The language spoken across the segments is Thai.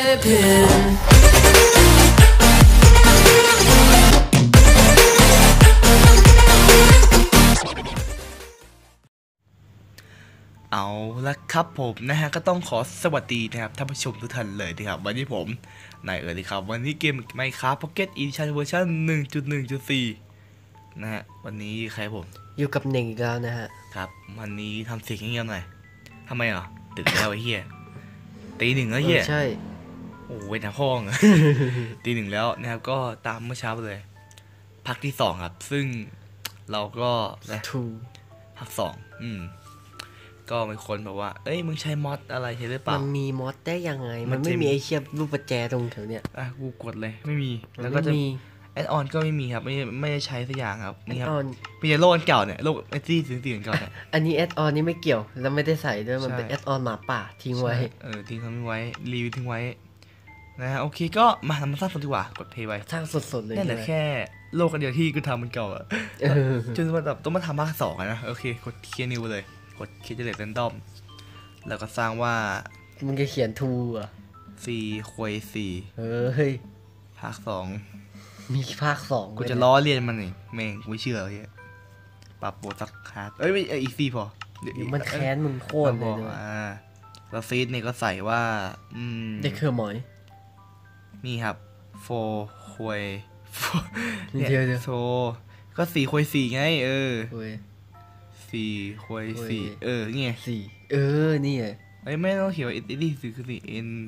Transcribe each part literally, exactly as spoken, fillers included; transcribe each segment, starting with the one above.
slipping. เอาละครับผมนะฮะก็ต้องขอสวัสดีนะครับท่านผู้ชมทุกท่านเลยนะครับวันนี้ผมนายเอ๋ยครับวันนี้เกม Minecraft Pocket Edition เวอร์ชัน หนึ่งจุดหนึ่งจุดสี่ นะฮะวันนี้ใครผมอยู่กับหนึ่งอีกแล้วนะฮะครับวันนี้ทำเสียงเงียบๆหน่อยทำไมอ่ะดึกแล้วไอ้เหี้ยตีหนึ่งแล้วเหี้ยใช่โอ้ยหน้าห้องตีหนึ่งแล้วนะครับก็ตามเมื่อเช้าเลยพักที่สองครับซึ่งเราก็นะพักสองอืมก็มีคนบอกว่าเอ้ยมึงใช้มอดอะไรใช่หรือเปล่ามันมีมอดได้ยังไงมันไม่มีไอเชียบรูปประแจตรงแถวเนี้ยอ่ะกูกดเลยไม่มีแล้วก็จะมีแอดออนก็ไม่มีครับไม่ไม่ได้ใช้สักอย่างครับนี่ครับมีแต่โลกเก่าเนี่ยโลกไอซี่สีสีเก่าเนี่ยอันนี้แอดออนนี่ไม่เกี่ยวแล้วไม่ได้ใส่ด้วยมันเป็นแอดออนหมาป่าทิ้งไว้เออทิ้งเขาไม่ไว้รีวิวทิ้งไว้นะฮะโอเคก็มาทำมาสร้างสดดีกว่ากดเพย์ไว้สร้างสดๆเลยนั่นแหละแค่โลกกันเดียวที่กูทำมันเก่าอ่ะจนมาแบบต้องมาทำภาคสองนะโอเคกดเคลียร์นิวเลยกดคิดจะเด็ดเรนดอมแล้วก็สร้างว่ามึงจะเขียนทูอ่ะสี่ควยสี่เฮ้ยภาคสองมีภาคสองกูจะล้อเลียนมันนี่แม่งกูไม่เชื่อเลยปรับโบสักคาร์ดเอ้ยไม่อีกสี่พอมันแค้นมึงโคตรเลยอ่าแล้วซีดเนี่ยก็ใส่ว่าอืมเด็กเคอร์หมอยนี่ครับโฟควยเนี่ยโซก็สี่ควยสี่ไงเออสี่ควยสี่เออนี่ไงสี่เออนี่ไงไอ้ไม่ต้องเขียนว่า entity คือสี่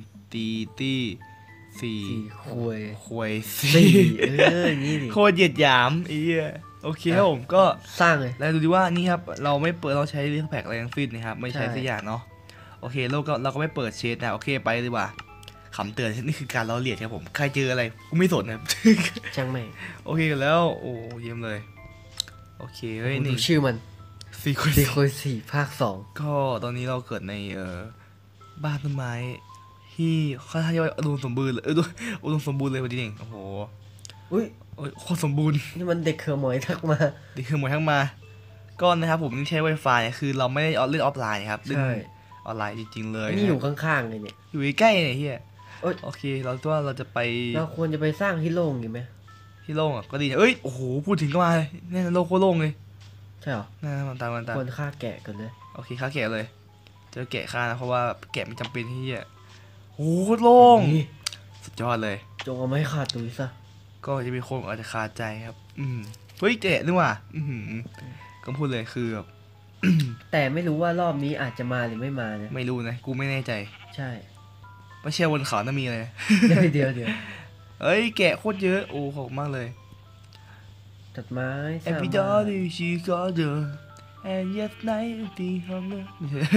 entity สี่ควยควยสี่เออนี่ดิโคตรเหยียดหยามไอ้เหี้ยโอเคครับผมก็สร้างเลยแล้วดูดิว่านี่ครับเราไม่เปิดเราใช้รีสแพ็กอะไรทั้งสิ้นนะครับไม่ใช้สักอย่างเนาะโอเคเราก็เราก็ไม่เปิดเชดนะโอเคไปดีกว่าคำเตือนนี่คือการล้อเลียนครับผมใครเจออะไรกูไม่สนนะช่างแม่งโอเคแล้วโอ้เยี่ยมเลยโอเคเฮ้ยนี่ชื่อมันสี่คนสี่คนสี่ภาคสองก็ตอนนี้เราเกิดในเอ่อบ้านต้นไม้ที่ค่อนข้างจะอุดมสมบูรณ์เลยเอออุดมสมบูรณ์เลยวันนี้เองโอ้โหอุ้ยโคตรสมบูรณ์นี่มันเด็กเคอร์หมอยทักมาเด็กเคอร์หมอยทักมาก็นะครับผมนี่ใช้ Wi-Fi เนี่ยคือเราไม่ได้เล่นออฟไลน์ครับเล่นออนไลน์จริงๆเลยนี่อยู่ข้างๆเลยเนี่ยอยู่ใกล้ๆเนี่ยเฮียโอเคเราตัวเราจะไปเราควรจะไปสร้างที่โล่งอยู่ไหมที่โล่งอ่ะก็ดีเอ้ยโอ้โหพูดถึงก็มาเลยเนี่ยโลกโคตรโล่งเลยใช่หรอน่ามันตามมันตามควรฆ่าแกะกันเลยโอเคฆ่าแกะเลยเจอแกะฆ่านะเพราะว่าแกะไม่จำเป็นที่จะโอ้โหโล่งสุดยอดเลยจงเอาไม่ขาดตุยซะก็จะมีคนอาจจะคาใจครับอืมเฮ้ยแกะนึกว่าอืมก็พูดเลยคือแบบแต่ไม่รู้ว่ารอบนี้อาจจะมาหรือไม่มานะไม่รู้นะกูไม่แน่ใจใช่ไม่เชื่อบนเขาน่ามีเลยเดี๋ยวเดี๋ยวเดี๋ยวเอ้ยแกะโคตรเยอะโอ้โหมากเลยตัดไม้สร้างบ้าน Everybody she got her and yes night ที่ห้องเนี่ย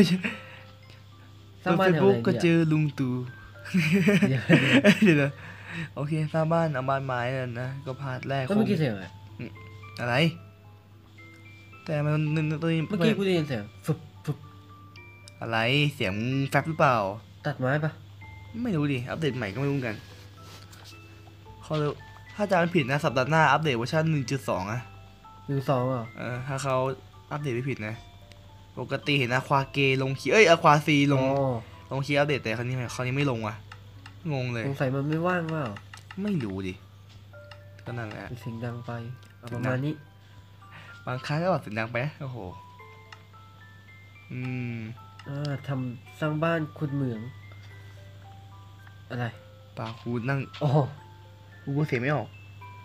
สร้างบ้านแถวไหนก็เจอลุงตู่เดี๋ยวเดี๋ยวโอเคสร้างบ้านเอาบ้านไม้นั่นนะก็พาดแรกก็เมื่อกี้เสียงอะไรอะไรแต่มันตัวนี้เมื่อกี้กูได้ยินเสียงฟึบฟึบอะไรเสียงแฟบหรือเปล่าตัดไม้ปะไม่รู้ดิอัปเดตใหม่ก็ไม่รู้กันเขาถ้าจำไม่ผิดนะสัปดาห์หน้าอัปเดตเวอร์ชัน หนึ่งจุดสอง อ่ะหนึ่งจุดสอง อ่ะเออถ้าเขาอัปเดตไม่ผิดนะปกติเห็นอะควาเกลงคีเอ้ยอะควาซีลงลงคีอัปเดตแต่คราวนี้คราวนี้ไม่ลงว่ะงงเลยสงสัยมันไม่ว่างเปล่าไม่รู้ดิก็นั่นแหละเสียงดังไปประมาณนี้บางครั้งก็แบบเสียงดังไปโอ้โหอืมอ่าทำสร้างบ้านขุดเหมืองอะไรปาคูนั่งอ๋อกูเสียไม่ออก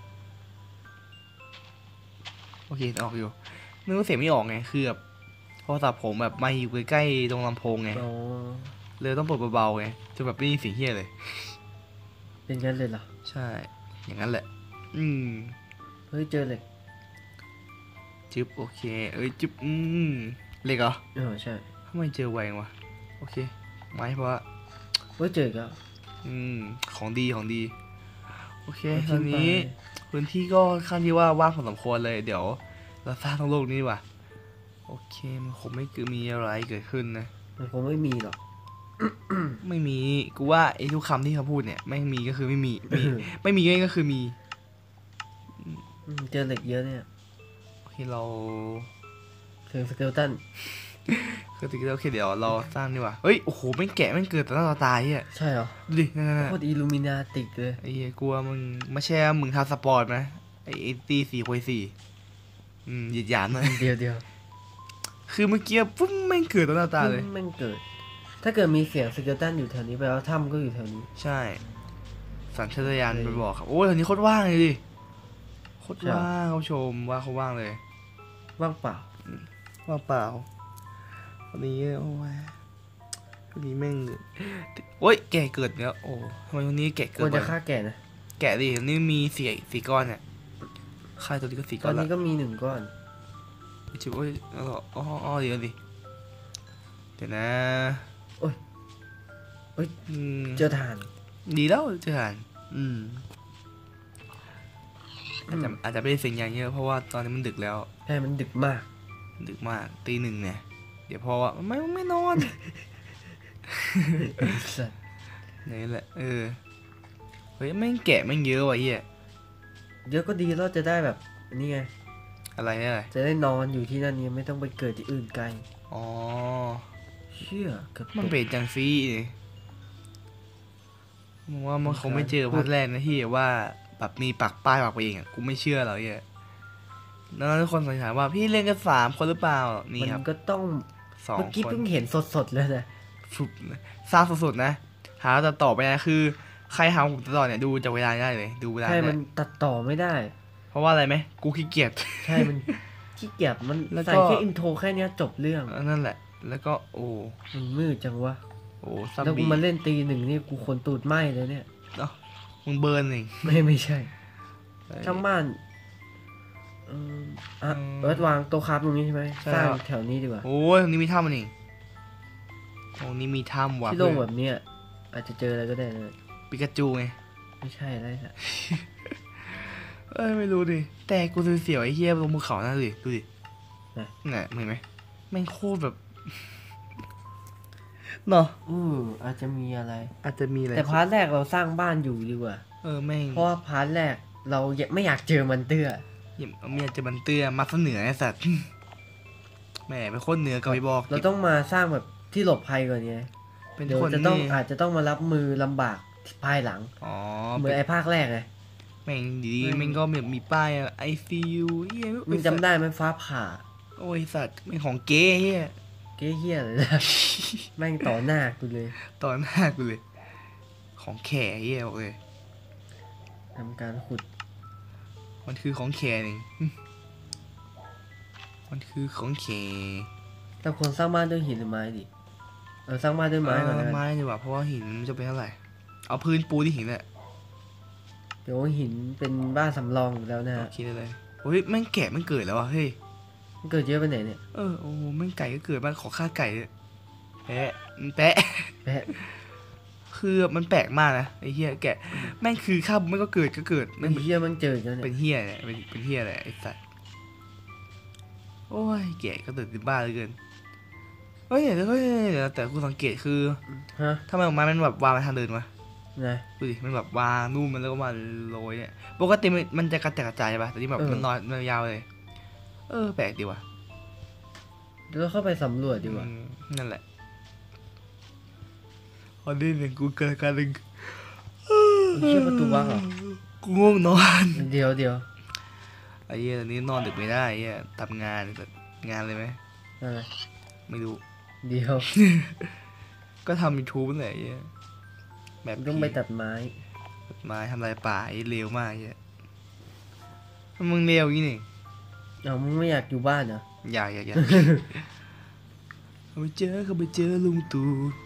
โอเคออกอยู่นึกว่าเสียไม่ออกไงคือแบบโทรศัพท์ผมแบบมาอยู่ใกล้ๆตรงลำโพงไงเลยต้องเปิดเบาๆไงจนแบบไม่ได้ยินเสียงเฮียเลยเป็นงั้นเลยเหรอใช่อย่างนั้นแหละอืมเฮ้ยเจอเหล็กจึ๊บโอเคเอ้ยจึ๊บอืมเหล็กเหรอเออใช่ทำไมเจอไววะโอเคไม้เพราะว่าเฮ้ยเจอแล้วอืมของดีของดีโอเคตอนนี้พื้นที่ก็ค่อนที่ว่าว่างพอสมควรเลยเดี๋ยวเราสร้างทั้งโลกนี้ดีกว่าโอเคมันคงไม่เกิดมีอะไรเกิดขึ้นนะมันคงไม่มีหรอกไม่มีกูว่าไอ้ทุกคำที่เขาพูดเนี่ยไม่มีก็คือไม่มีมีไม่มีก็คือมีเจอเหล็กเยอะเนี่ยโอเคเราเจอสเกลตันคือตะกี้เราโอเคเดี๋ยวเราสร้างดีกว่าเฮ้ยโอ้โหแม่งแกะแม่งเกิดต่อหน้าต่อตาเฮียใช่เหรอดูดินั่นโคตรอิลูมินาติกเลยไอ้เหี้ยกลัวมึงไม่ใช่มึงทำสปอร์ตไหมไอ้ไอ้ตีสี่คุยสี่อืมหยิดหยามเลยเดียวเดียวคือเมื่อกี้ปุ๊บแม่งเกิดต่อหน้าตาเลยแม่งเกิด ถ้าเกิดมีเสียงสเกลตันอยู่แถวนี้แปลว่าถ้ำก็อยู่แถวนี้ใช่สัญชาตญาณเลยไปบอกครับโอ้ยแถวนี้โคตรว่างเลยดิโคตรใช่ว่างเขาชมว่าเขาว่างเลยว่างเปล่าว่างเปล่าวันนี้โอ้ยวันนี้แม่งโอ้ยแกะเกิดแล้วโอ้ทำไมวันนี้แกะคเกิดวรจะบ่อยฆ่าแก่นะแกะดินี่มีสี่สี่ก้อนเนี่ยค่ายตัวนี้ก็สี่ตก้ออน นละนี้ก็มีหนึ่งก้อนชิบโอ้ยแล้วก็อ๋ออ๋อเดี๋ยวดิเดี๋ยวนะโอ้ยโอ้ยอืมเจอถ่านดีแล้วเจอหันอืมอาจจะอาจจะไม่ได้เสียงอย่างเยอะเพราะว่าตอนนี้มันดึกแล้วใช่มันดึกมากดึกมากตีหนึ่งเนี่ย เดี๋ยวพอว่าไม่ไม่นอนสัตว์นี่แหละเออเฮ้ยแม่งแกะแม่งเยอะว่ะเฮียเดี๋ยวก็ดีแล้วจะได้แบบนี่ไงอะไรเนี่ยอะไรจะได้นอนอยู่ที่นั่นเนี่ยไม่ต้องไปเกิดที่อื่นไกลอ๋อเชื่อเกือบมันตกเป็นจังซี่นี่มึงว่ามันคงไม่เจอพัดแรกนะที่ว่าแบบมีปักป้ายปักไปเองอ่ะกูไม่เชื่อหรอกเฮียแล้วทุกคนสงสัยว่าพี่เล่นกันสามคนหรือเปล่านี่มัครับนก็ต้องสองเมื่อกี้คนเพิ่งเห็นสดๆเลยนะฟุบสร้างสุดๆนะ หาตัดต่อไปนะคือ ใครหาผมตัดต่อเนี่ยดูจากเวลาได้เลย ดูเวลาใช่ได้มันตัดต่อไม่ได้เพราะว่าอะไรไหมกูขี้เกียจใช่มันขี้เกียจมันแล้วก็ใส่แค่อินโทรแค่เนี้ยจบเรื่องนั่นแหละ แล้วก็โอ้มันมืดจังวะโอ้ซัมแล้วกูบี้มาเล่นตีหนึ่งนี่กูคนตูดไหม้เลยเนี่ยเอ้ามึงเบิร์นเองไม่ไม่ใช่ ช่างบ้านเอออ่ะอืมเอิร์ธวางโต๊ะคราฟตรงนี้ใช่ไหมใช่สร้างครับแถวนี้ดีกว่าโอ้ยตรงนี้มีถ้ำมันเองตรงนี้มีถ้ำว่ะที่โล่งเพื่แบอนบเนี้ยอาจจะเจออะไรก็ได้นะปิกาจูไงไม่ใช่อะไรนะเอ้ยไม่รู้ดิ แต่กูเสียวๆไอ้เหี้ยลงภูเขานั่นดิดูดิไหนเนี่ยมึงเห็นไหมแม่งโคตรแบบ เนาะอืออาจจะมีอะไรอาจจะมีอะไรแต่พาร์ทแรกเราสร้างบ้านอยู่ดีกว่าเออแม่งเพราะว่าพาร์ทแรกเราไม่อยากเจอมันเตื้ออย่าเมียจะบันเตื้อมาเสนอไอ้สัตว์ แหมเป็นคนเหนือกับไอ้บอกเราต้องมาสร้างแบบที่หลบภัยก่อนไงเป็นเดี๋ยวคนจะต้องนี่อาจจะต้องมารับมือลำบากภายหลังอ๋อเหมือนไอ้ภาคแรกไงแม่งดีอืมแม่งก็แบบมีป้ายไอซียูเฮียมึงจำได้ไหมฟ้าผ่าโอ้ยสัตว์แม่งของเก๋เฮียเก้เฮียเลยนะ แม่งต่อหน้ากูเลยตอนหน้ากูเลย ของแขเฮียบอกเลยทำการขุดมันคือของแขนี่ มันคือของแขเราควรสร้างบ้านด้วยหินหรือไม้ดิเออสร้างบ้านด้วยไม้ก่อนเอนะอไม้ดีกว่าเพราะว่าหินมันจะเป็นเท่าไหร่เอาพื้นปูที่หินแหละเดี๋ยวหินเป็นบ้านสำรองอยู่แล้วนะโอฮะเคได้เลยโอ้ยแม่งแกะมันเกิดแล้วอ่ะเฮ้ยมันเกิดเยอะไปไหนเนี่ยเออโอ้แม่งไก่ก็เกิดบ้านขอฆ่าไก่เลยแปะมันแปะแพะคือมันแปลกมากนะไอ้เฮียแกะแม่งคือข้าวมันก็เกิดก็เกิดไอ้แม่งเฮียมันเจออีกแล้วเป็เนี่ยนเฮียเนี่ยเป็นเป็นเฮียอะไรไอ้สัสโอ้ยแกะก็ตื่นบ้าเหลือเกินเฮ้ยเดี๋ยวเฮ้ยเดี๋ยวแต่กูสังเกตคือฮะทำไมออกมามันแบบวางไปทางเดินวะไงดูดิมันแบบวางนู่นมันแล้วก็มาโรยเนี่ยปกติมันมันจะกระจายกระจายใช่ปะแต่นี่แบบมันนอนมันยาวเลย เออแปลกดีว่ะเดี๋ยวเราเข้าไปสำรวจดีกว่าอืมนั่นแหละพอดีหนึ่งกูเกิดการหนึ่งเชื่อประตูวักเหรอกูง่วงนอนเดี๋ยวเดี๋ยวไอ้เหี้ยตอนนี้นอนดึกไม่ได้ไอ้เหี้ยทำงานแบบงานเลยไหมอะไรไม่รู้เดี๋ยวก็ทำยูทูบนั่นแหละไอ้เหี้ยแบบต้องไปตัดไม้ตัดไม้ทำลายป่าไอ้เลวมากไอ้เหี้ยมึงเลวอย่างนี้นี่เอามึงไม่อยากอยู่บ้านเหรออย่าอย่าอย่า เขาไปเจอเขาไปเจอลุงตู่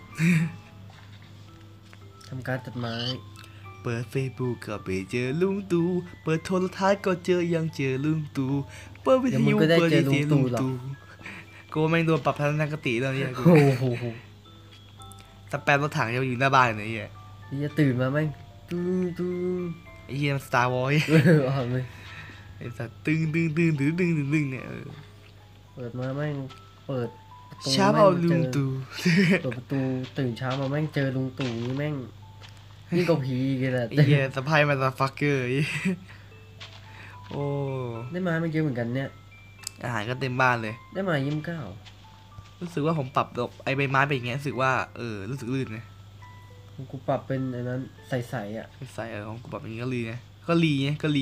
ทำการตัดไม้เปิดเฟซบุ๊กก็ไปเจอลุงตู่เปิดโทรทัศน์ก็เจอยังเจอลุงตู่เปิดวิทยุเดี๋ยวมึงก็ได้เปิดเจอลุงเสียงตู่ลุงหรอกตู่กูว่าแม่งโดนปรับทัศนคติแล้วเนี่ยกูโอ้โหสแปมรถถังยังอยู่หน้าบ้านเลยไอ้เหี้ยที่จะตื่นมาแม่งตึ้งตึ้งไอ้เหี้ยมันสตาร์วอร์เออเอาเลยไอ้สัตว์ตึงตึงตึงตึงตึงตึงตึงเนี่ยเออเปิดมาแม่งเปิดประตูเช้าเอาลุงแม่งตู่เจอเปิดประตูตื่นเช้ามาแม่งเจอลุงตู่นี่แม่งนี่ก็ผีกันแหละไอ้เหี้ยสะพายมาตาฟักเกอร์โอ้ได้มาไม่เยอะเหมือนกันเนี่ยอาหารก็เต็มบ้านเลยได้มายี่สิบเก้าโรู้สึกว่าผมปรับแบบไอใบไม้ไปอย่างเงี้ยรู้สึกว่าเออรู้สึกลื่นนะกูปรับเป็นอันนั้นใสๆอ่ะใส่เออของกูปรับอย่างงี้ก็รีไงก็รีไงก็รี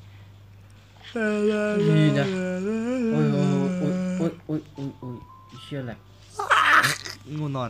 ดีนะโอ้ยโอ้ยโอ้ยโอ้ยโอ้ยโอ้ยเชื่อแหละงูนอน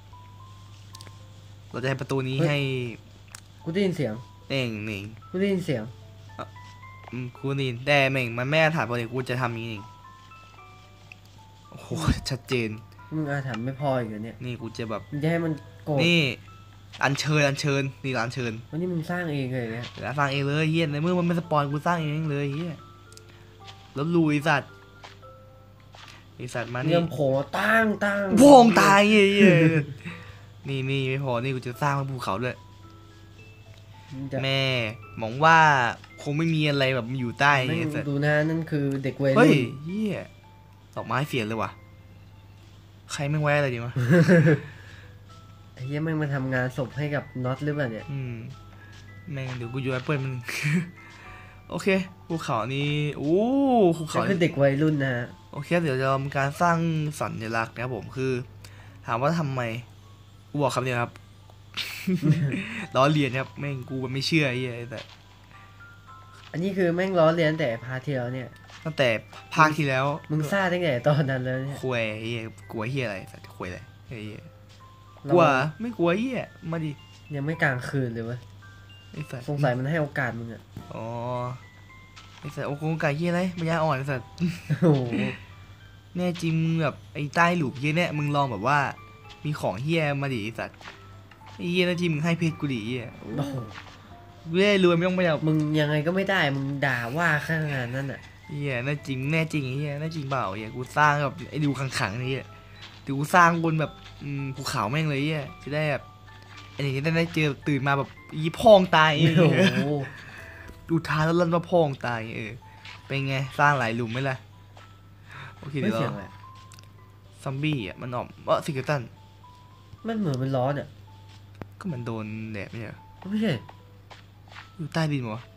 เราจะให้ประตูนี้ให้กูได้ยินเสียงเน่งเน่งกูได้ยินเสียงอืมกูนี่แต่เม่งมันแม่ถามพอดีกูจะทำอย่างนี้เองโอ้โหชัดเจนมึงอาถรรพ์ไม่พออีกเหรอเนี่ยนี่กูจะแบบมึงจะให้มันโกรธนี่อัญเชิญอัญเชิญนี่อัญเชิญวันนี้มึงสร้างเองเลยเนี่ยเดี๋ยวสร้างเองเลยเฮียในเมื่อมันไม่สปอยกูสร้างเองเลยเฮียแล้วลุยสัตว์ไอสัตว์มาเตรีนี่ยมโผล่ตั้งตั้งโพงตายเฮียนี่นี่ไม่พอนี่กูจะสร้างภูเขาด้วยมึงจะแม่มองว่าคงไม่มีอะไรแบบมันอยู่ใต้ไม่ไอ้สัตว์ดูนะนั่นคือเด็กวัยเฮ้รุ่ยนเฮียดอกไม้เสียเลยว่ะใครไม่งไว้อะไรดีวะไอ้เหี้ยแม่งมาทำงานศพให้กับน็อตหรือเปล่าเนี่ยอืมแม่งเดี๋ยวกูโยนแอปเปิลมัน โอเคภูเขานี้โอ้ภูนั่เขานคือเด็กวัยรุ่นนะฮะโอเคเดี๋ยวจะทำการสร้างสัญลักษณ์นะครับผมคือ ถามว่าทำไมกูบอกคำเดียวครับ ล้อเลียนครับแม่งกูไม่เชื่อไอ้เหี้ยแต่อันนี้คือแม่งล้อเลียนแต่พาร์ทที่แล้วเนี่ยตั้งแต่ภาคที่แล้วมึงซ่าตั้งแต่ตอนนั้นแล้วเนี่ยควยไอ้เหี้ยกลัวเหี้ยอะไรสัตว์ควยอะไรไอ้เหี้ยเรากลัวไม่กลัวเหี้ยมาดิยังไม่กลางคืนเลยเว้ยไอ้สัตว์สงสัยมันให้โอกาสมึงอะอ๋อไอ้สัตว์โอ้โหไก่เหี้ยอะไรปัญญาอ่อนไอ้สัตว์โอ้โหแน่จริงมึงแบบไอ้ใต้หลุมเหี้ยเนี่ยมึงลองแบบว่า มีของเหี้ยมาดิไอ้สัตว์ไอ้เหี้ยแน่จริงมึงให้เพชรกูดิเหี้ยโอ้โหกูได้รวยไม่ต้องไปเอามึงยังไงก็ไม่ได้มึงด่าว่าข้างงานนั่นอะเหี้ยแน่จริงแน่จริงไอ้เหี้ยแน่จริงเปล่าเหี้ยกูสร้างแบบไอ้ดูขังๆนี่เหี้ยเดี๋ยวกูสร้างบนแบบอืมภูเขาแม่งเลยเหี้ยจะได้แบบไอ้นี่จะได้เจอตื่นมาแบบยี่พองตายเอโอ้อโหดูท้าแล้วลั่นมาพองตายเออเป็นไงสร้างหลายหลุมไหมล่ะโอเคไม่เดี๋ยวเสียงเราอะไรซอมบี้อ่ะมันออกเออซิกเกตันมันเหมือนมันร้อนอะก็มันโดนแดดไม่ใช่เหรอไม่ใช่อยู่ใต้ดินวะ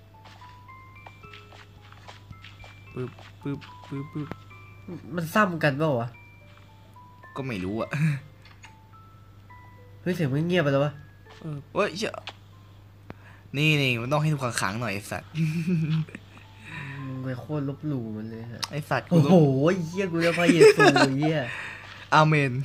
ปึ๊บปึ๊บปึ๊บปึ๊บมันซ้ำกันเปล่าวะก็ไม่รู้อ่ะเฮ้ยเสียงมันเงียบไปแล้ววะเออเฮ้ยเชี่ยนี่นี่มันต้องให้ถูกขังๆหน่อยไอ้สัตว์มึงไปโคตรลบหลู่มันเลยฮะไอสัตว์กูโอ้ต้โหองเหี้ยกูจะพระเยซูเหี้ยอาเมน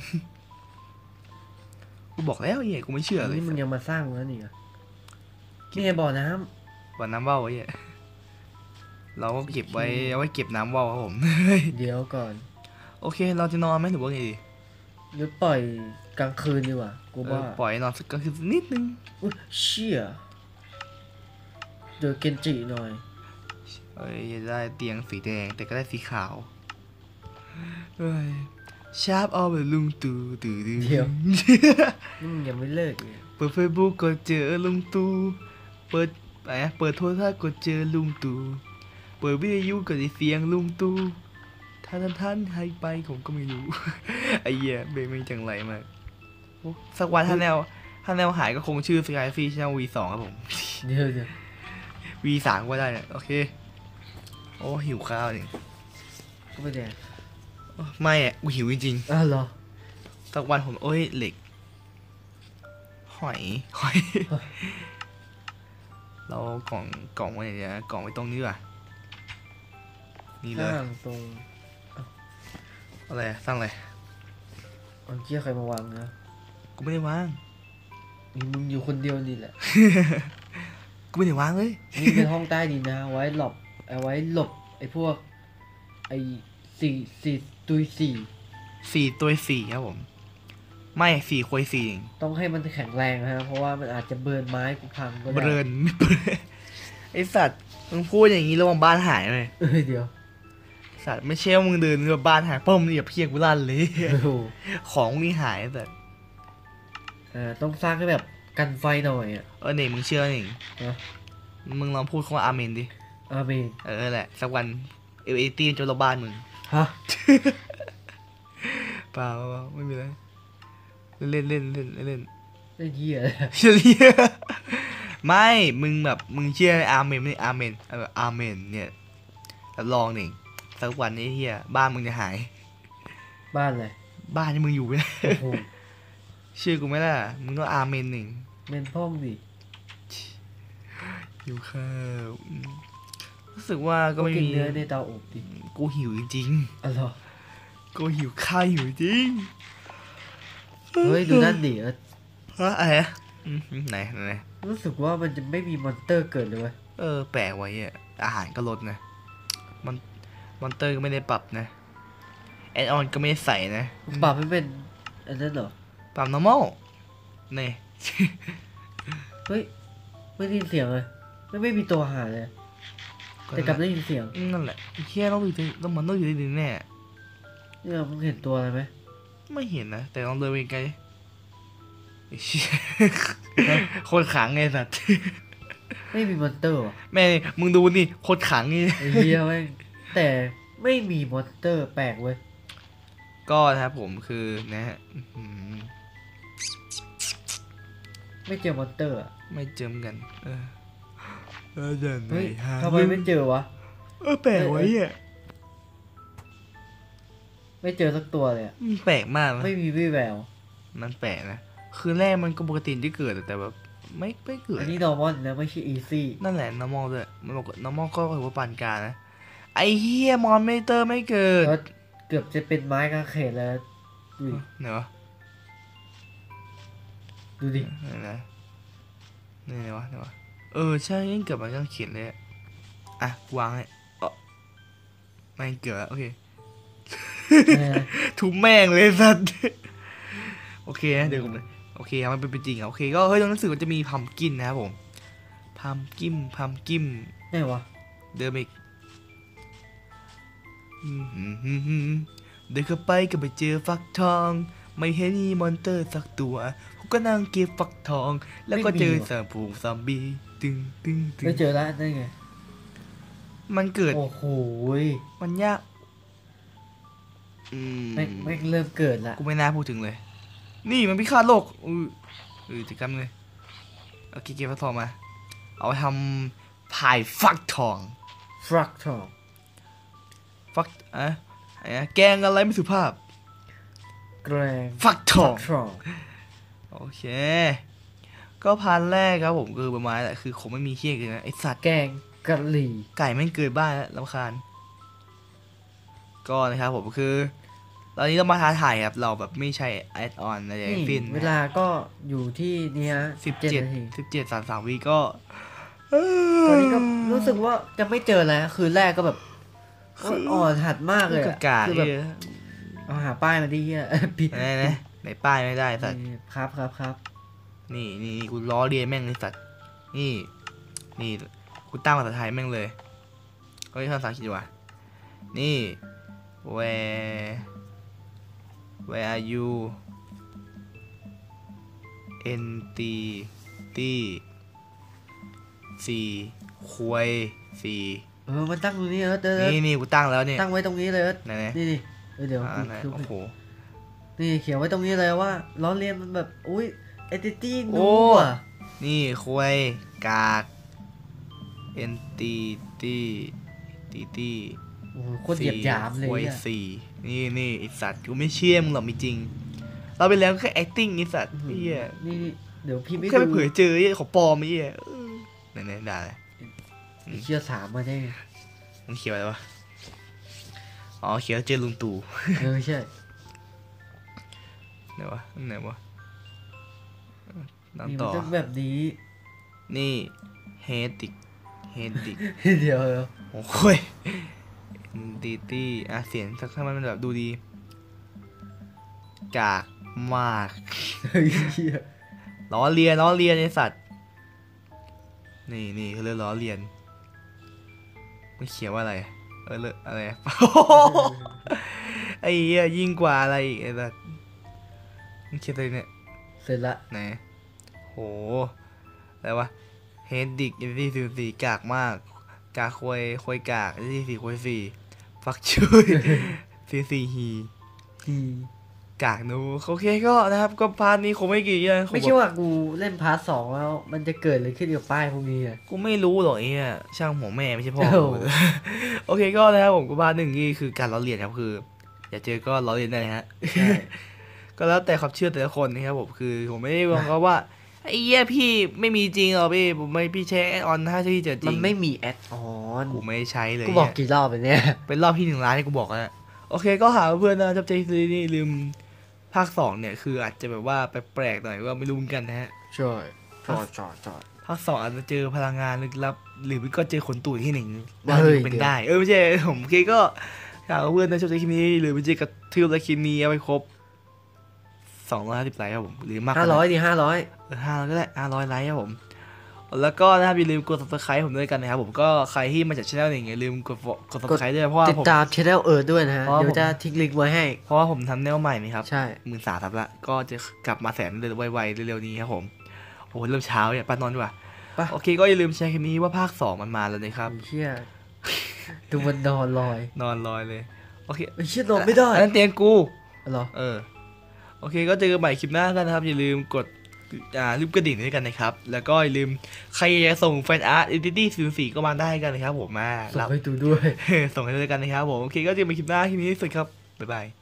กูบอกแล้วเหี้ยกูไม่เชื่อเลยนี่มึงยังมาสร้างแล้วนี่เหรอนี่ไงบ่อน้ำบ่อน้ำว่าวไอ้เหี้ยเราก็เก็บไว้เอาไว้เก็บน้ำว่าวครับผมเดี๋ยวก่อนโอเค เราจะนอนไหมหรือว่าไงดีหรือปล่อยกลางคืนดีกว่ากูเออว่าปล่อยให้นอนสักก็คือนิดนึงอุ๊ยเชี่ยเจอเกนจิหน่อยเอ้ยได้เตียงสีแดงแต่ก็ได้สีขาวเอ้ยชาร์ปเอาไปลุงตู่ตู่ตู่เดี๋ยว นี่มึงยังไม่เลิกอีกเปิดเฟซบุ๊กก็เจอลุงตู่เปิดอะไรนะเปิดโทรทัศน์ก็เจอลุงตู่เปิดวิทยุก็ได้เสียงลุงตู่ท่านท่านให้ไปผมก็ไม่รู้ ไอ้เหี้ยเบงไม่จังไรมากโอ้สักวันถ้าแนวถ้าแนวหายก็คงชื่อสกายฟีชแนลวีสองครับผมเดี๋ยวเดี๋ยววีสามก็ได้เนี่ยโอเคโอ้หิวข้าวจริงก็ไปแดกไม่อ่ะกูหิวจริงอ้าวเหรอๆสักวันผมโอ้ยเหล็ก หอยหอย เราเอากล่องกล่องไว้ไหนเนี่ยกล่องไว้ตรงนี้ดีกว่านี่เลยข้างตรงอะไรอะสร้างอะไรเอาเกี้ยใครมาวางนะกูไม่ได้วางนี่มึงอยู่คนเดียวนี่แหละกูไม่ได้วางเลยนี่เป็นห้องใต้ดินนะไว้หลบเอาไว้หลบไอ้พวก ไอ้สี่สี่ตุยสี่สี่ตัวสี่ครับผม ไม่สี่ควยสี่เองต้องให้มันแข็งแรงนะฮะเพราะว่ามันอาจจะเบิร์นไม้กูพังก็ได้เบิร์น ไอสัตว์มึงพูดอย่างนี้ระวังบ้านหายเลยเอ้ยเดี๋ยวสัตว์ไม่เชื่อมึงเดินแบบบ้านหายป้อมเหยียบเพียงกูลั่นเลยโอ้โหของนี่หายแต่เอ่อต้องสร้างให้แบบกันไฟหน่อยอ่ะเออเน่งมึงเชื่อเน่งนะมึงลองพูดคำว่าอาเมนดิอาเมนเออแหละ สักวันเอเอตีนจะรอบบ้านมึงฮะเปล่าเปล่าไม่มีอะไรเล่นเล่นเล่นเล่นเล่นได้เหี้ยเลยเฉลี่ยไม่ มึงแบบมึงเชื่ออาเมนไม่อาเมนเอออาเมนเนี่ยรับรองหนึ่งสักวันนี้เฮียบ้านมึงจะหายบ้านเลยบ้านที่มึงอยู่ไปโอ้โหชื่อกูไม่ล่ะมึงต้องอาเมนหนึ่งเมนพ่องดิหิวข้าวอืมรู้สึกว่าก็ก็ไม่กินมีเนื้อในเตาอบดิกูหิวจริงอ๋อเหรอๆกูหิวข้าวหิวจริงเฮ้ยดูนั่นดิเออฮะอะไรนะอืมไหนไหนรู้สึกว่ามันจะไม่มีมอนเตอร์เกิดเลยเว้ยเออแปลกไว้อะอาหารก็ลดนะมันมอนเตอร์ก็ไม่ได้ปรับนะแอดออนก็ไม่ได้ใส่นะปรับไม่เป็นอันนั้นเหรอปรับ normal นี่เฮ้ยไม่ได้ยินเสียงเลยไม่ไม่มีตัวหาเลยแต่กลับได้ยินเสียงนั่นแหละเฮียต้องอยู่ที่ต้องมันต้องอยู่ที่ดินแน่เนี่ยมึงเห็นตัวอะไรไหมไม่เห็นนะ แต่ลองเดินไปไกลไอ้เหี้ยโคตรขังไงสัตว์ไม่มีมอนเตอร์ว่ะแม่งมึงดูนี่โคตรขังนี่ไอ้เหี้ยแม่งแต่ไม่มีมอนเตอร์แปลกเว้ยก็นะครับผมคือนะฮะอื้อหือไม่เจอมอนเตอร์อะไม่เจอมกัน เออเออเดินไปเฮ้ยหาทำไมไม่เจอวะเออแปลกไว้อ่ะไม่เจอสักตัวเลยอะมันแปลกมากนะไม่มีวี่แววมันแปลกนะ คือแรกมันก็ปกติที่เกิดแต่แบบไม่ไม่เกิดอันนี้ normal นะไม่ใช่ easy นั่นแหละ normal ด้วย มันบอก normal ก็ถือว่าปานกลางนะ ไอ้เฮียมอนเมเตอร์ไม่เกิดแล้วเกือบจะเป็นไม้กางเขนแล้วดูดิไหนวะดูดิไหนไหนไหนไหนวะไหนวะ เออใช่ยังเกิดมันก็เขียนเลยอะอ่ะวางให้เออไม่เกิดแล้วโอเคเออทุบแม่งเลยสัตว์ โอเคนะเดี๋ยวผมโอเคครับมันเป็นจริงอ่ะโอเคก็เฮ้ยตรงหนังสือมันจะมีพัมกินนะครับผมพัมกิมพัมกิมไหนวะเดินไปอีกอืมอืมอืมอืมเดินเข้าไปก็ไปเจอฟักทอง ไม่เห็นมีมอนเตอร์สักตัวผมก็นั่งเก็บฟักทอง แล้วก็เจอสามผูงซอมบี้ตึงตึงตึงไม่เจอแล้วนั่นไงมันเกิดโอ้โหยมันยากอืมไม่ไม่เริ่มเกิดละกูไม่น่าพูดถึงเลย นี่มันพิฆาตโลกอืออือจะกำเลยเอาเก็บฟักทองมา เอาไปทำพายฟักทองฟรักทองฟักอะไอ้นะแกงอะไรไม่สุภาพแกรงฟักทองทองโอเค ก็พันแรกครับผมคือประมาณแหละคือคงไม่มีเคี้ยกันนะไอสัตว์แกงกะหรี่ไก่แม่งเกิดบ้านแล้วรำคาญก็นะครับผมคือ ตอนนี้เรามาท้าถ่ายครับเราแบบไม่ใช่แอดออนอะไรอย่างนี่ฟินเวลาก็อยู่ที่เนี้ยสิสิบบ เจ็เจ็ดดนาทีสิบเจ็ดสามสามวีก็ตอนนี้ก็รู้สึกว่าจะไม่เจอแล้วคืนแรกก็แบบคืออ่อนหัดมากเลยกอะกาคือเลแบบยเอาหาป้ายมาดิเฮีย ผิดไหนไหนไหนป้ายไม่ได้สัตว์นี่ครับครับครับนี่นี่นี่กูล้อเลียนแม่งเลยสัตว์นี่นี่กูตั้งภาษาไทยแม่งเลยเฮ้ยภาษาอังกฤษดีกว่านี่ where where are you n t t สี่ควยสี่เออมันตั้งตรงนี้เออเออนี่นี่กูตั้งแล้วเนี่ยตั้งไว้ตรงนี้เลยเออไหนไหนนี่นี่เออเดี๋ยวอ่ากูไหนดูโอ้โหนี่เขียนไว้ตรงนี้เลยว่าล้อเลียนมันแบบอุ้ยไอติตี้โอ้นัวนี่ควยกาก n t t t t โอ้โหโคตรเหยียบหยามเลยควยอะสี่นี่นี่ไอสัตว์กูไม่เชื่อมึงหรอกมีจริง เราไปแล้วแค่ acting ไอสัตว์ไอ้เหี้ยนี่นี่เดี๋ยวพี่ไม่แค่ไปดูเผยเจอไอ้ของปลอมไอ้เหี้ยเออไหนไหนด่าเลยเชื่อสามมาได้ไงมันเขียนอะไรวะอ๋อเขียนเจอลุงตู่เออใช่ไหนวะอันไหนวะนั่งนี่ต่มันอต้องแบบนี้นี่เฮดิกเฮดิกเดี๋ยวเดี๋ยวโอ้ยดีตี้อ่ะเสียงสักให้มันแบบดูดี กากมากเฮ้ยเหี้ยล้อเลียนล้อเลียนไอสัตว์ นี่นี่เขาเรียกล้อเลียนมันเขียนว่าอะไร เออเลอะอะไร ไอ้เหี้ยยิ่งกว่าอะไรอีกไอ้สัตว์มันเขียนอะไรเนี่ยเสร็จละไหนโหอะไรวะเฮดดิกยี่สี่สี่สี่กากมาก กากควยควยกากยี่สี่ควยสี่ฟักช่วย สี่สี่ฮีทีกากหนูโอเคก็นะครับก็พาร์ทนี้คงไม่กี่อย่างไม่ใช่ว่ากูเล่นพาร์ทสองแล้วมันจะเกิดอะไรขึ้นกับป้ายพวกนี้อ่ะกูไม่รู้หรอกไอ้เนี่ยช่างหัวแม่ไม่ใช่พ่อโอ้กู โอเคก็นะครับผมก็พาร์ทหนึ่งนี่คือการล้อเลียนครับคืออย่าเจอก็ล้อเลียนได้นะฮะใช่ก็แล้วแต่ความเชื่อแต่ละคนนะครับผมคือผมไม่ได้บอกเขาว่าไอ้เหี้ยพี่ไม่มีจริงหรอพี่ผมไม่พี่ใช้แอดออนถ้าที่จะจริงมันไม่มีแอดออนกูไม่ใช้เลยกูบอกกี่รอบไปเนี่ยเป็นรอบที่หนึ่งล้านที่กูบอกแล้วโอเคก็หาเพื่อนนะจับใจซีนี่ลืมภาคสองเนี่ยคืออาจจะแบบว่าแปลกๆหน่อยว่าไม่รู้เหมือนกันนะฮะใช่ใช่ใช่ใช่ภาคสองอาจจะเจอพลังงานลึกลับหรือไม่ก็เจอขนตูดที่หนึ่งว่าเฮ้ยเป็นได้เออไม่ใช่ผมโอเคก็หาเพื่อนนะจับใจคลิปนี้หรือไปเจอกับทืบและคลิปนี้เอาไปครบสองร้อยห้าสิบไลค์ครับผมหรือมากกห้าว่าร้อยนั้นดิห้าร้อยเออห้าร้อยก็ได้ห้าร้อยไลค์ครับผมแล้วก็นะครับอย่าลืมกด subscribe ผมด้วยกันนะครับผมก็ใครที่มาจากช่องนี้อย่าลืมกดกด subscribe ด้วยเพราะว่าติดผมตามช anel เอิร์ดด้วยนะฮะเพราะว่าเดี๋ยวผมจะทิ้งลิงก์ไว้ให้เพราะว่าผมทำแนวใหม่นี่ครับใช่หมื่นสามทับละก็จะกลับมาแสนเร็วไวๆเร็วๆนี้ครับผมโอ้โหเริ่มเช้าเนี่ยป้านอนดีกว่าไปโอเคก็อย่าลืมแชร์คลิปนี้ว่าภาคสองมันมาแล้วนะครับไอ้เชี่ยดูมันนอนลอยนอนลอยเลยโอเคไอ้เชี่ยนอนไม่ได้อันนั้นเตียงกูเหรอเออโอเคก็เจอกันใหม่คลิปหน้ากันนะครับอย่าลืมกดอ่ารูปกระดิ่งด้วยกันนะครับแล้วก็อย่าลืมใครอยากจะส่งแฟนอาร์ตอินดิตี้ศูนย์สี่ก็มาได้กันนะครับผมมาส่รังบให้ดูด้วยส่งให้ด้วยกันนะครับผมโอเคก็เจอกันใหม่คลิปหน้าคลิปนี้สุดครับบ๊ายบาย